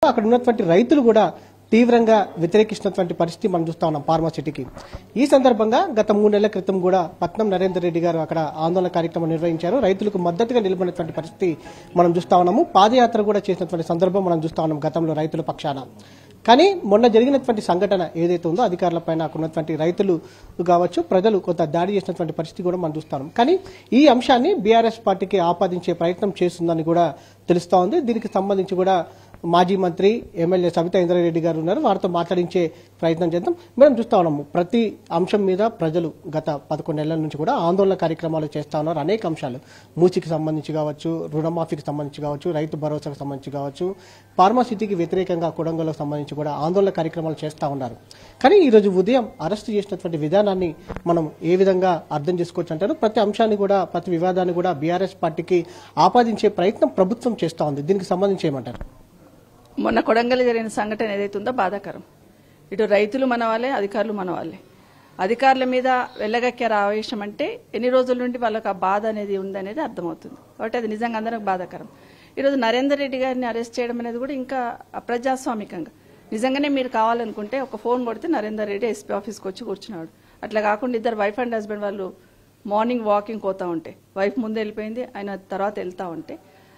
అక్కడ ఉన్నటువంటి రైతులు కూడా తీవ్రంగా వ్యతిరేకిస్తున్నటువంటి పరిస్థితి మనం చూస్తా ఉన్నాం ఫార్మాసిటీకి. ఈ సందర్భంగా గత 3 నెలల క్రితం కూడా పట్నం నరేందర్ రెడ్డి గారు అక్కడ ఆందోళన కార్యక్రమం నిర్వహించారు. రైతులకు మద్దతుగా నిలబడినటువంటి పరిస్థితి మనం చూస్తా ఉన్నాము. పాదయాత్ర కూడా చేసినటువంటి సందర్భం మనం చూస్తా ఉన్నాం గతంలో రైతుల పక్షాన. కానీ మొన్న జరిగినటువంటి సంఘటన ఏదైతే ఉందో అధికారుల పైన అక్కడ ఉన్నటువంటి రైతులు కావచ్చు, ప్రజలు కొంత దాడి చేసినటువంటి పరిస్థితి కూడా మనం చూస్తాం. కానీ ఈ అంశాన్ని బీఆర్ఎస్ పార్టీకి ఆపాదించే ప్రయత్నం చేస్తుందని కూడా తెలుస్తా ఉంది. దీనికి సంబంధించి కూడా మాజీ మంత్రి ఎమ్మెల్యే సబితా ఇంద్రారెడ్డి గారు ఉన్నారు. వారితో మాట్లాడించే ప్రయత్నం చేద్దాం. మనం చూస్తా ఉన్నాము ప్రతి అంశం మీద ప్రజలు గత 11 నెలల నుంచి కూడా ఆందోళన కార్యక్రమాలు చేస్తా ఉన్నారు. అనేక అంశాలు మూసికి సంబంధించి కావచ్చు, రుణమాఫీకి సంబంధించి కావచ్చు, రైతు భరోసాకు సంబంధించి కావచ్చు, ఫార్మాసిటీకి వ్యతిరేకంగా కొడంగల్కు సంబంధించి కూడా ఆందోళన కార్యక్రమాలు చేస్తా ఉన్నారు. కానీ ఈ రోజు ఉదయం అరెస్టు చేసినటువంటి విధానాన్ని మనం ఏ విధంగా అర్థం చేసుకోవచ్చు అంటారు. ప్రతి అంశాన్ని కూడా, ప్రతి వివాదాన్ని కూడా బీఆర్ఎస్ పార్టీకి ఆపాదించే ప్రయత్నం ప్రభుత్వం చేస్తా ఉంది. దీనికి సంబంధించి ఏమంటారు? మొన్న కొడంగల్ జరిగిన సంఘటన ఏదైతే ఉందో బాధాకరం. ఇటు రైతులు మన వాళ్ళే, అధికారులు మన వాళ్ళే. అధికారుల మీద వెళ్ళగక్కారు ఆవేశం అంటే ఎన్ని రోజుల నుండి వాళ్ళకి ఆ బాధ అనేది ఉందనేది అర్థమవుతుంది. కాబట్టి అది నిజంగా అందరికి బాధాకరం. ఈరోజు నరేందర్ రెడ్డి గారిని అరెస్ట్ చేయడం అనేది కూడా ఇంకా అప్రజాస్వామికంగా. నిజంగానే మీరు కావాలనుకుంటే ఒక ఫోన్ కొడితే నరేందర్ రెడ్డి ఎస్పీ ఆఫీస్కి వచ్చి కూర్చున్నాడు. అట్లా కాకుండా ఇద్దరు వైఫ్ అండ్ హస్బెండ్ వాళ్ళు మార్నింగ్ వాకింగ్ పోతా ఉంటే, వైఫ్ ముందు వెళ్ళిపోయింది, ఆయన తర్వాత వెళ్తా ఉంటే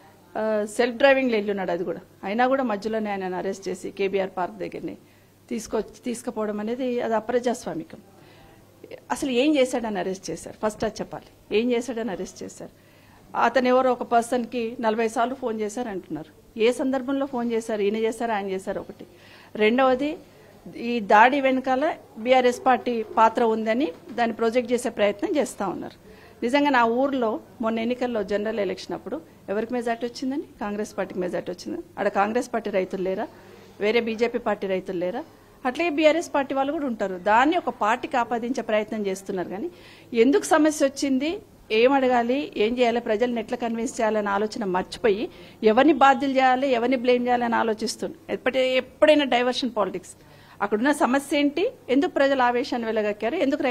సెల్ఫ్ డ్రైవింగ్లో వెళ్ళున్నాడు. అది కూడా అయినా కూడా మధ్యలోనే ఆయన అరెస్ట్ చేసి కేబీఆర్ పార్క్ దగ్గరనే తీసుకుపోవడం అనేది అది అప్రజాస్వామికం. అసలు ఏం చేశాడని అరెస్ట్ చేశారు? ఫస్ట్ అది చెప్పాలి. ఏం చేశాడని అరెస్ట్ చేశారు? అతను ఎవరో ఒక పర్సన్కి 40 సార్లు ఫోన్ చేశారు అంటున్నారు. ఏ సందర్భంలో ఫోన్ చేశారు? ఈయన చేశారు, ఆయన చేశారు ఒకటి. రెండవది, ఈ దాడి వెనకాల బీఆర్ఎస్ పార్టీ పాత్ర ఉందని దాన్ని ప్రొజెక్ట్ చేసే ప్రయత్నం చేస్తూ ఉన్నారు. నిజంగా నా ఊర్లో మొన్న ఎన్నికల్లో జనరల్ ఎలక్షన్ అప్పుడు ఎవరికి మెజార్టీ వచ్చిందని? కాంగ్రెస్ పార్టీకి మెజార్టీ వచ్చిందని. అక్కడ కాంగ్రెస్ పార్టీ రైతులు లేరా? వేరే బీజేపీ పార్టీ రైతులు లేరా? అట్లాగే బీఆర్ఎస్ పార్టీ వాళ్ళు కూడా ఉంటారు. దాన్ని ఒక పార్టీకి ఆపాదించే ప్రయత్నం చేస్తున్నారు. కానీ ఎందుకు సమస్య వచ్చింది, ఏం అడగాలి, ఏం చేయాలి, ప్రజల్ని ఎట్లా కన్విన్స్ చేయాలని ఆలోచన మర్చిపోయి ఎవరిని బాధ్యులు చేయాలి, ఎవరిని బ్లేమ్ చేయాలని ఆలోచిస్తున్నారు. ఎప్పుడైనా డైవర్షన్ పాలిటిక్స్. అక్కడున్న సమస్య ఏంటి, ఎందుకు ప్రజలు ఆవేశాన్ని వెలగక్కారు, ఎందుకు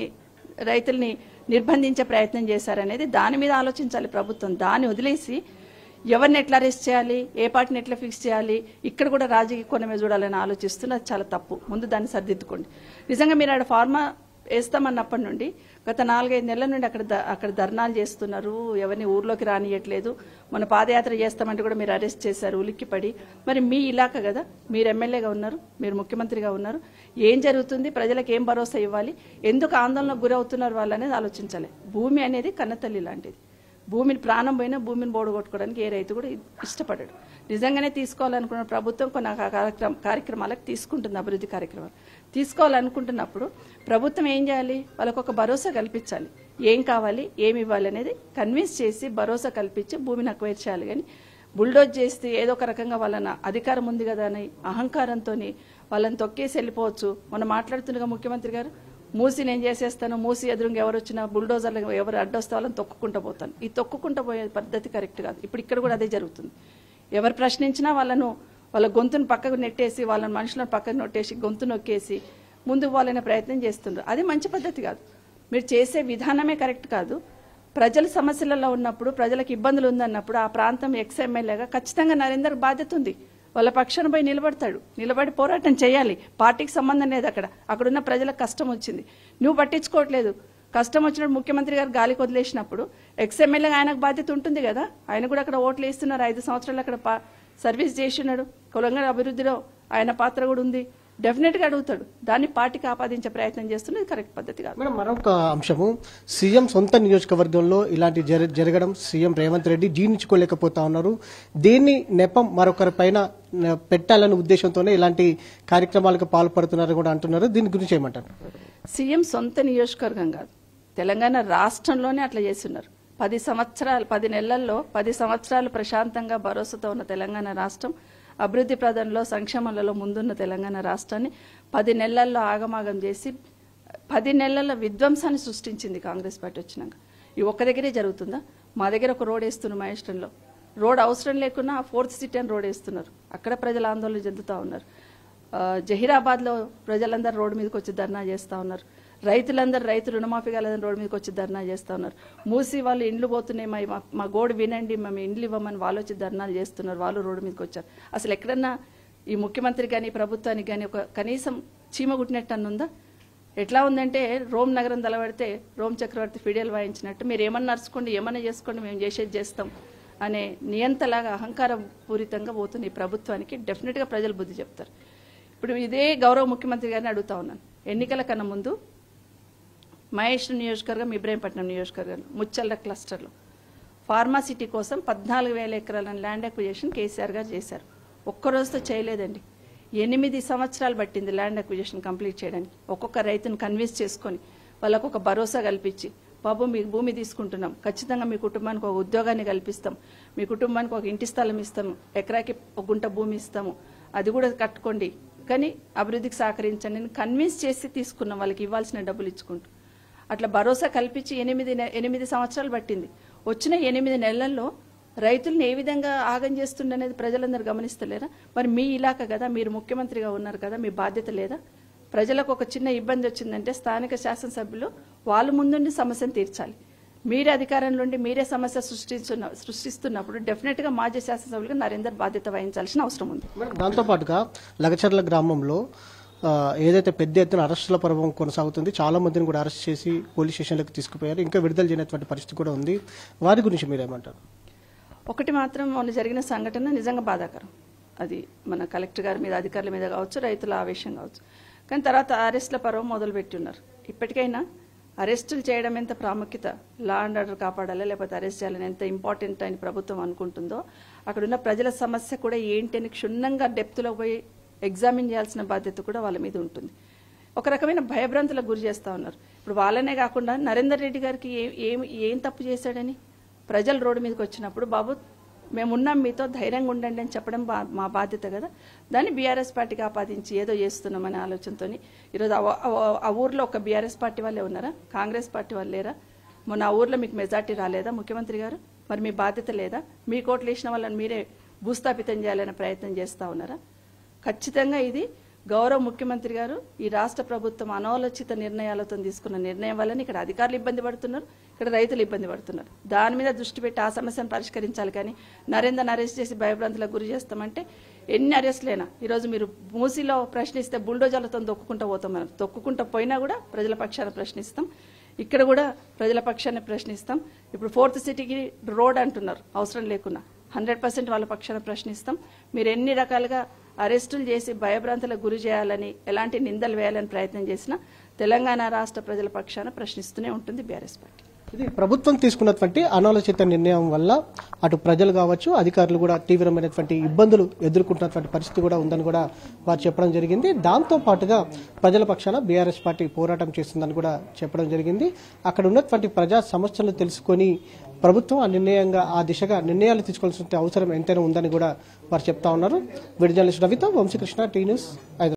రైతుల్ని నిర్బంధించే ప్రయత్నం చేశారనేది దాని మీద ఆలోచించాలి ప్రభుత్వం. దాన్ని వదిలేసి ఎవరిని ఎట్లా అరెస్ట్ చేయాలి, ఏ పార్టీని ఎట్లా ఫిక్స్ చేయాలి, ఇక్కడ కూడా రాజకీయ కోణమే చూడాలని ఆలోచిస్తున్నది చాలా తప్పు. ముందు దాన్ని సర్దిద్దుకోండి. నిజంగా మీరు ఆడ ఫార్మా వేస్తామన్నప్పటి నుండి గత 4-5 నెలల నుండి అక్కడ ధర్నాలు చేస్తున్నారు, ఎవరిని ఊర్లోకి రానియట్లేదు. మన పాదయాత్ర చేస్తామంటే కూడా మీరు అరెస్ట్ చేశారు ఉలిక్కిపడి. మరి మీ ఇలాకా కదా, మీరు ఎమ్మెల్యేగా ఉన్నారు, మీరు ముఖ్యమంత్రిగా ఉన్నారు, ఏం జరుగుతుంది, ప్రజలకు ఏం భరోసా ఇవ్వాలి, ఎందుకు ఆందోళనకు గురవుతున్నారు వాళ్ళు అనేది ఆలోచించాలి. భూమి అనేది కన్నతల్లి లాంటిది. భూమిని ప్రాణం పోయినా భూమిని బోడగొట్టుకోవడానికి ఏ రైతు కూడా ఇష్టపడడు. నిజంగానే తీసుకోవాలనుకున్న ప్రభుత్వం కొన్ని కార్యక్రమాలకు తీసుకుంటుంది, అభివృద్ధి కార్యక్రమాలు తీసుకోవాలనుకుంటున్నప్పుడు ప్రభుత్వం ఏం చేయాలి, వాళ్ళకు ఒక భరోసా కల్పించాలి. ఏం కావాలి, ఏమి ఇవ్వాలి అనేది కన్విన్స్ చేసి భరోసా కల్పించి భూమిని అక్వైర్ చేయాలి. కానీ బుల్డోజ్ చేస్తే ఏదో ఒక రకంగా వాళ్ళని అధికారం ఉంది కదా అని అహంకారంతో వాళ్ళని తొక్కేసి వెళ్ళిపోవచ్చు. మనం మాట్లాడుతుండగా ముఖ్యమంత్రి గారు మూసి నేను చేసేస్తాను, మూసి ఎదురుగా ఎవరు వచ్చినా బుల్డోజర్లు ఎవరు అడ్డొస్తే వాళ్ళని తొక్కుకుంటూ పోతాను. ఈ తొక్కుకుంటూ పోయే పద్ధతి కరెక్ట్ కాదు. ఇప్పుడు ఇక్కడ కూడా అదే జరుగుతుంది. ఎవరు ప్రశ్నించినా వాళ్ళ గొంతును పక్కకు నెట్టేసి, వాళ్ళని మనుషులను పక్కకు నెట్టేసి గొంతు నొక్కేసి ముందుకు పోవాలనే ప్రయత్నం చేస్తున్నారు. అది మంచి పద్ధతి కాదు. మీరు చేసే విధానమే కరెక్ట్ కాదు. ప్రజల సమస్యలలో ఉన్నప్పుడు, ప్రజలకు ఇబ్బందులు ఉందన్నప్పుడు ఆ ప్రాంతం ఎమ్మెల్యేగా ఖచ్చితంగా నరేందర్ బాధ్యత ఉంది. వాళ్ళ పక్షాన పోయి నిలబడి పోరాటం చేయాలి. పార్టీకి సంబంధం లేదు. అక్కడున్న ప్రజలకు కష్టం వచ్చింది, నువ్వు పట్టించుకోవట్లేదు. కష్టం వచ్చినప్పుడు ముఖ్యమంత్రి గారు గాలికి వదిలేసినప్పుడు ఎమ్మెల్యేగా ఆయనకు బాధ్యత ఉంటుంది కదా. ఆయన కూడా అక్కడ ఓట్లు వేస్తున్నారు, 5 సంవత్సరాలు అక్కడ సర్వీస్ చేస్తున్నాడు. కొలంగల్ అభివృద్ధిలో ఆయన పాత్ర కూడా ఉంది. డెఫినెట్ గా అడుగుతాడు. దాన్ని పార్టీకి ఆపాదించే ప్రయత్నం చేస్తున్నది కరెక్ట్ పద్ధతి కాదు. మేడం, మరొక అంశము, సీఎం సొంత నియోజకవర్గంలో ఇలాంటి జరగడం సీఎం రేవంత్ రెడ్డి జీర్ణించుకోలేకపోతా ఉన్నారు. దీన్ని నెపం మరొకరి పైన పెట్టాలనే ఉద్దేశంతోనే ఇలాంటి కార్యక్రమాలకు పాల్పడుతున్నారని కూడా అంటున్నారు. దీని గురించి ఏమంటారు? సీఎం సొంత నియోజకవర్గం కాదు, తెలంగాణ రాష్ట్రంలోనే అట్లా చేస్తున్నారు. 10 నెలల్లో 10 సంవత్సరాలు ప్రశాంతంగా భరోసాతో ఉన్న తెలంగాణ రాష్ట్రం, అభివృద్ధి ప్రదంలో సంక్షేమాలలో ముందున్న తెలంగాణ రాష్ట్రాన్ని 10 నెలల్లో ఆగమాగం చేసి 10 నెలల విధ్వంసాన్ని సృష్టించింది కాంగ్రెస్ పార్టీ వచ్చినాక. ఈ ఒక్క దగ్గరే జరుగుతుందా? మా దగ్గర ఒక రోడ్ వేస్తున్నారు మహేశ్వరంలో. రోడ్ అవసరం లేకున్నా 4th సిటీ అని రోడ్ వేస్తున్నారు. అక్కడ ప్రజలు ఆందోళన చెందుతూ ఉన్నారు. జహీరాబాద్లో ప్రజలందరూ రోడ్డు మీదకి వచ్చి ధర్నా చేస్తూ ఉన్నారు. రైతు రుణమాఫీ కాలేదని రోడ్డు మీదకి వచ్చి ధర్నా చేస్తూ ఉన్నారు. మూసి వాళ్ళు ఇండ్లు పోతున్నాయి, మా గోడు వినండి, మేము ఇండ్లు ఇవ్వమని వాళ్ళు వచ్చి ధర్నాలు చేస్తున్నారు. వాళ్ళు రోడ్డు మీదకి వచ్చారు. అసలు ఎక్కడన్నా ఈ ముఖ్యమంత్రికి కానీ ప్రభుత్వానికి కానీ ఒక కనీసం చీమ కుట్టినట్టు అన్నుందా? ఎట్లా ఉందంటే రోమ్ నగరం తలబడితే రోమ్ చక్రవర్తి ఫిడేల్ వాయించినట్టు మీరు ఏమన్నా నడుచుకోండి, ఏమన్నా చేసుకోండి, మేము చేసేది చేస్తాం అనే నియంతలాగా అహంకారం పూరితంగా పోతుంది ఈ ప్రభుత్వానికి. డెఫినెట్గా ప్రజలు బుద్ధి చెప్తారు. ఇప్పుడు ఇదే గౌరవ ముఖ్యమంత్రి గారిని అడుగుతా ఉన్నాను. ఎన్నికల కన్నా ముందు మహేష్ నియోజకవర్గం, ఇబ్రాహీంపట్నం నియోజకవర్గం, ముచ్చల్ల క్లస్టర్లో ఫార్మాసిటీ కోసం 14,000 ఎకరాల ల్యాండ్ అక్విజిషన్ కేసీఆర్ గారు చేశారు. ఒక్కరోజుతో చేయలేదండి. 8 సంవత్సరాలు పట్టింది ల్యాండ్ అక్విజిషన్ కంప్లీట్ చేయడానికి. ఒక్కొక్క రైతును కన్విన్స్ చేసుకొని వాళ్ళకు ఒక భరోసా కల్పించి, బాబు మీకు భూమి తీసుకుంటున్నాం, ఖచ్చితంగా మీ కుటుంబానికి ఒక ఉద్యోగాన్ని కల్పిస్తాం, మీ కుటుంబానికి ఒక ఇంటి స్థలం ఇస్తాము, ఎకరాకి ఒక గుంట భూమి ఇస్తాము, అది కూడా కట్టుకోండి, కానీ అభివృద్ధికి సహకరించండి అని కన్విన్స్ చేసి తీసుకున్నాం. వాళ్ళకి ఇవ్వాల్సిన డబ్బులు ఇచ్చుకుంటూ అట్లా భరోసా కల్పించి 8 సంవత్సరాలు పట్టింది. వచ్చిన 8 నెలల్లో రైతులను ఏ విధంగా ఆగం చేస్తుండనేది ప్రజలందరూ గమనిస్తలేరా? మరి మీ ఇలాకా కదా, మీరు ముఖ్యమంత్రిగా ఉన్నారు కదా, మీ బాధ్యత లేదా? ప్రజలకు ఒక చిన్న ఇబ్బంది వచ్చిందంటే స్థానిక శాసనసభ్యులు వాళ్ళు ముందుండి సమస్యను తీర్చాలి. మీరే అధికారంలో ఉండి మీరే సమస్య సృష్టిస్తున్నప్పుడు డెఫినెట్గా మాజీ శాసనసభ్యులుగా నరేందర్ బాధ్యత వహించాల్సిన అవసరం ఉంది. దాంతో పాటుగా లగచర్ల గ్రామంలో ఏదైతే పెద్ద ఎత్తున అరెస్టుల పర్వం కొనసాగుతుంది, చాలా మందిని కూడా అరెస్ట్ చేసి పోలీస్ స్టేషన్లకు తీసుకుపోయారు, ఇంకా విడుదల చేయనటువంటి పరిస్థితి కూడా ఉంది. వారి గురించి మీరేమంటారు? ఒకటి మాత్రం మొన్న జరిగిన సంఘటన నిజంగా బాధాకరం. అది మన కలెక్టర్ గారి మీద, అధికారుల మీద కావచ్చు, రైతుల ఆవేశం కావచ్చు. కానీ తర్వాత అరెస్టుల పర్వం మొదలుపెట్టి ఉన్నారు. ఇప్పటికైనా అరెస్టులు చేయడం ఎంత ప్రాముఖ్యత, లా అండ్ ఆర్డర్ కాపాడాలా లేకపోతే అరెస్ట్ చేయాలని ఎంత ఇంపార్టెంట్ అని ప్రభుత్వం అనుకుంటుందో, అక్కడున్న ప్రజల సమస్య కూడా ఏంటి అని క్షుణ్ణంగా డెప్త్లో పోయి ఎగ్జామిన్ చేయాల్సిన బాధ్యత కూడా వాళ్ళ మీద ఉంటుంది. ఒక రకమైన భయభ్రాంతులకు గురి చేస్తూ ఉన్నారు. ఇప్పుడు వాళ్ళనే కాకుండా నరేందర్ రెడ్డి గారికి ఏం తప్పు చేశాడని ప్రజలు రోడ్డు మీదకి వచ్చినప్పుడు, బాబు మేమున్నాం మీతో, ధైర్యంగా ఉండండి అని చెప్పడం మా బాధ్యత కదా. దాన్ని బీఆర్ఎస్ పార్టీకి ఆపాదించి ఏదో చేస్తున్నామనే ఆలోచనతో ఈరోజు ఆ ఊర్లో ఒక బీఆర్ఎస్ పార్టీ వాళ్ళే ఉన్నారా? కాంగ్రెస్ పార్టీ వాళ్ళు లేరా? మొన్న ఆ ఊర్లో మీకు మెజార్టీ రాలేదా ముఖ్యమంత్రి గారు? మరి మీ బాధ్యత లేదా? మీ కోట్లు వేసిన వాళ్ళని మీరే భూస్థాపితం చేయాలనే ప్రయత్నం చేస్తూ ఉన్నారా? ఖచ్చితంగా ఇది గౌరవ ముఖ్యమంత్రి గారు, ఈ రాష్ట్ర ప్రభుత్వం అనాలోచిత నిర్ణయాలతో తీసుకున్న నిర్ణయం వల్ల ఇక్కడ అధికారులు ఇబ్బంది పడుతున్నారు, ఇక్కడ రైతులు ఇబ్బంది పడుతున్నారు. దాని మీద దృష్టి పెట్టి ఆ సమస్యను పరిష్కరించాలి. కానీ నరేందర్ని అరెస్ట్ చేసి భయభ్రాంతులకు గురి చేస్తామంటే ఎన్ని అరెస్టులైనా, ఈరోజు మీరు మూసీలో ప్రశ్నిస్తే బుల్డోజర్లతో తొక్కుకుంటూ పోతాం. మనం తొక్కుకుంటూ పోయినా కూడా ప్రజల పక్షాన ప్రశ్నిస్తాం, ఇక్కడ కూడా ప్రజల పక్షాన్ని ప్రశ్నిస్తాం. ఇప్పుడు 4th సిటీకి రోడ్ అంటున్నారు అవసరం లేకున్నా, 100% వాళ్ళ పక్షాన ప్రశ్నిస్తాం. మీరు ఎన్ని రకాలుగా అరెస్టులు చేసి భయభ్రాంతులకు గురి చేయాలని, ఎలాంటి నిందలు వేయాలని ప్రయత్నం చేసినా తెలంగాణ రాష్ట్ర ప్రజల పక్షాన ప్రశ్నిస్తూనే ఉంటుంది బీఆర్ఎస్ పార్టీ. ఇది ప్రభుత్వం తీసుకున్నటువంటి అనాలోచిత నిర్ణయం వల్ల అటు ప్రజలు కావచ్చు, అధికారులు కూడా తీవ్రమైనటువంటి ఇబ్బందులు ఎదుర్కొంటున్నటువంటి పరిస్థితి కూడా ఉందని కూడా వారు చెప్పడం జరిగింది. దాంతో పాటుగా ప్రజల పక్షాన బీఆర్ఎస్ పార్టీ పోరాటం చేస్తుందని కూడా చెప్పడం జరిగింది. అక్కడ ఉన్నటువంటి ప్రజా సమస్యలు తెలుసుకొని ప్రభుత్వం ఆ దిశగా నిర్ణయాలు తీసుకోవాల్సిన అవసరం ఎంతైనా ఉందని కూడా వారు చెప్తా ఉన్నారు. వీడియో జర్నలిస్ట్ రవితో వంశీకృష్ణ, టీ న్యూస్.